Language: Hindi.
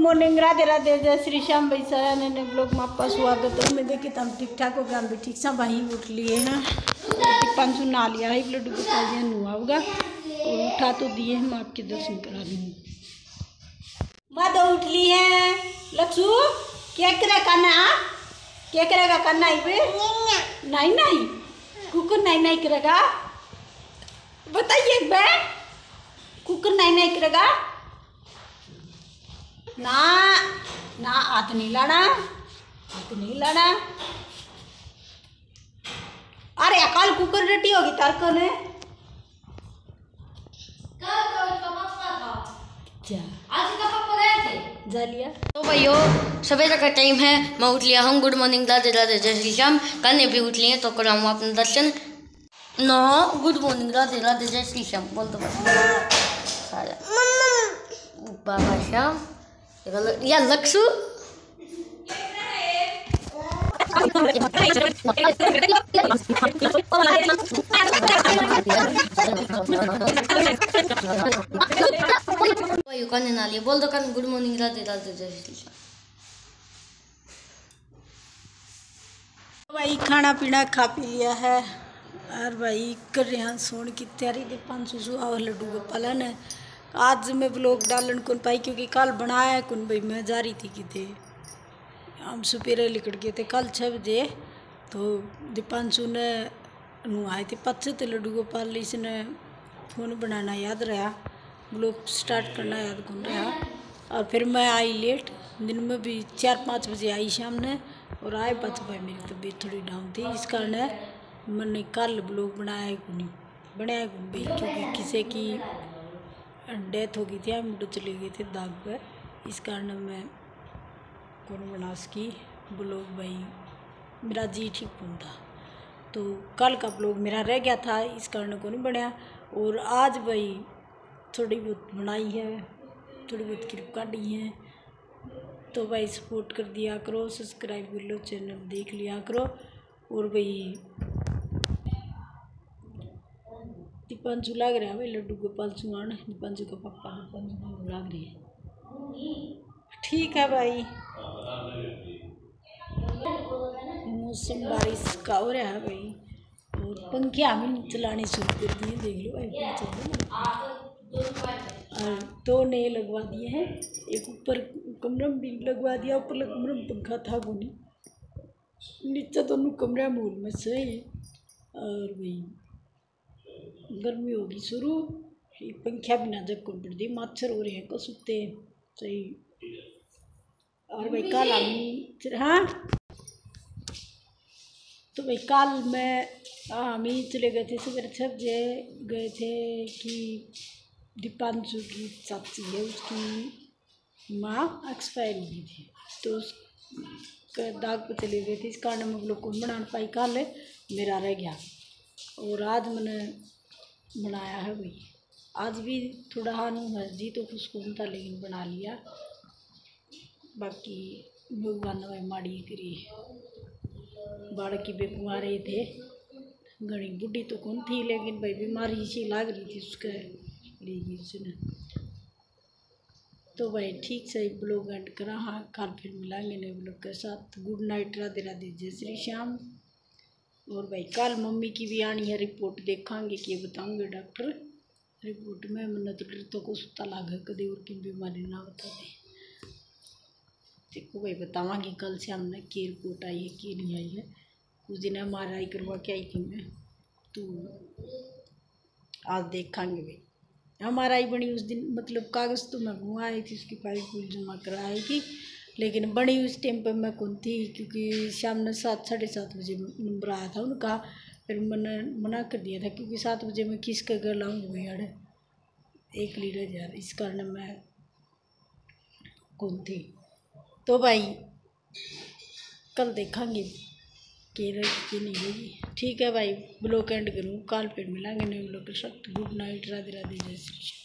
मॉर्निंग, राधे राधे, जय श्री श्याम भाई। सारा ने ब्लॉग में आपका स्वागत है। मैं देखिए हम ठीक ठाक हो गए, हम भी ठीक सा भाई उठ लिए हैं। पाँचों नहा लिया है, लड्डू गोपाल जी नुआ होगा और उठा तो दिए हम, आपके दर्शन करा दूँगी। माधव उठ ली है। लक्ष्ू क्या करेगा करना, क्या करेगा करना नहीं नहीं कुकुर नहीं नहीं करेगा, बताइए बे कुकुर नहीं नहीं करेगा ना ना, हाथ नहीं लाना, हाथ नहीं लाना। अरे कल कुकर रेटी होगी तारको ने जा लिया। तो भाइयों सवेरे का टाइम है, मैं उठ लिया हूँ। गुड मॉर्निंग, राधे राधे, जय श्री श्याम। कन्या भी उठ लिए तो कराऊँ अपने दर्शन। No good morning, Radhe Radhe, जय श्री श्याम बोल दो बाबा श्याम या लक्ष्ू। कन्या ना लिए बोल दो कन गुड मॉर्निंग, राधे राधे, जय श्री श्याम। भाई खाना पीना खा पी लिया है और भाई कर रहे हैं सोने की तैयारी। दे 500 और लड्डू गोपाल ने आज मैं ब्लॉग डालन कौन पाई क्योंकि कल बनाया कौन भाई। मैं जा रही थी कि हम सुपेरे लिकट गए थे कल 6 बजे। तो दीपांशु ने आए थे 25 लड्डू गोपाल, इसने फ़ोन बनाना याद रहा, ब्लॉग स्टार्ट करना याद कौन रहा। और फिर मैं आई लेट, दिन में भी 4-5 बजे आई शाम ने और आए पाँच भाई। मेरी तबीयत थोड़ी डाउन थी, इस कारण मैंने कल ब्लॉग बनाया को नहीं भाई, क्योंकि किसी की डेथ हो गई थी, हम मुझे चले गए थे दाग पर, इस कारण मैं कौन बना सकी ब्लॉग भाई। मेरा जी ठीक कौन था तो कल का ब्लॉग मेरा रह गया था, इस कारण को नहीं बनाया। और आज भाई थोड़ी बहुत बनाई है, थोड़ी बहुत क्लिप काटी है, तो भाई सपोर्ट कर दिया करो, सब्सक्राइब कर लो, चैनल देख लिया करो। और भाई दीपांशु लग रहा है भाई लड्डू गोपाल सुहान, दीपांशु का पापा दीपांशु लग रही है। ठीक है भाई, मौसम बारिश का हो रहा है भाई और पंखे हमें चलाने शुरू कर दिए, देख लो भाई। और 2 नए लगवा दिए हैं, एक ऊपर कमरे में भी लगवा दिया, ऊपर कमरे में पंखा था वो नहीं, नीचे दोनों कमरा मूल में से। और भाई गर्मी होगी शुरू, पंखा भी ना जग को पड़ दी, मच्छर हो रहे हैं कसुते सही। और भाई कल हम हाँ तो भाई कल मैं हम ही चले गए थे सवेरे 6 बजे गए थे कि दीपांशु की चाची है, उसकी माँ एक्सपायर हो गई थी, तो उसके दाग पे चले गए थे, इस कारण हम लोग को बना पाई, कल मेरा रह गया। और आज मैंने बनाया है भाई, आज भी थोड़ा हानु है जी तो खुश कौन था लेकिन बना लिया। बाकी भगवान ने भाई माड़ी करी, बाढ़ की बेकुआ रहे थे, घनी बुढ़ी तो कौन थी लेकिन भाई बीमारी सी लग रही थी उसके लिए उसने। तो भाई ठीक से ब्लॉग एंड करा, हाँ कल फिर मिलाएंगे नए ब्लॉग के साथ। गुड नाइट, राधे राधे, जय श्री श्याम। और भाई कल मम्मी की भी आनी है रिपोर्ट, देखांगे कि बताऊंगे डॉक्टर रिपोर्ट में, मैंने तो डर तो कुछ पता लगा कभी और की बीमारी ना बता दे, देखो भाई बतावांगी कल से हमने की रिपोर्ट आई है कि नहीं आई है। उस दिन MRI करवा के आई थी मैं, तो आज देखांगे भाई। MRI बनी उस दिन, मतलब कागज़ तो मैं घूँ आई थी, उसकी फाइल फूल जमा कराई थी, लेकिन बनी उस टाइम पर मैं कौन थी क्योंकि शाम ने 7-7:30 बजे नंबर आया था उनका। फिर मैंने मना कर दिया था क्योंकि 7 बजे मैं किसका घर लाऊंगी यार, एक लीडर यार, इस कारण मैं कौन थी। तो भाई कल देखेंगे कि रही कि नहीं रही। ठीक है भाई, ब्लॉग एंड करूँ, कल फिर मिलेंगे नए ब्लॉग के साथ। गुड नाइट, राधे राधे, जय श्री कृष्ण।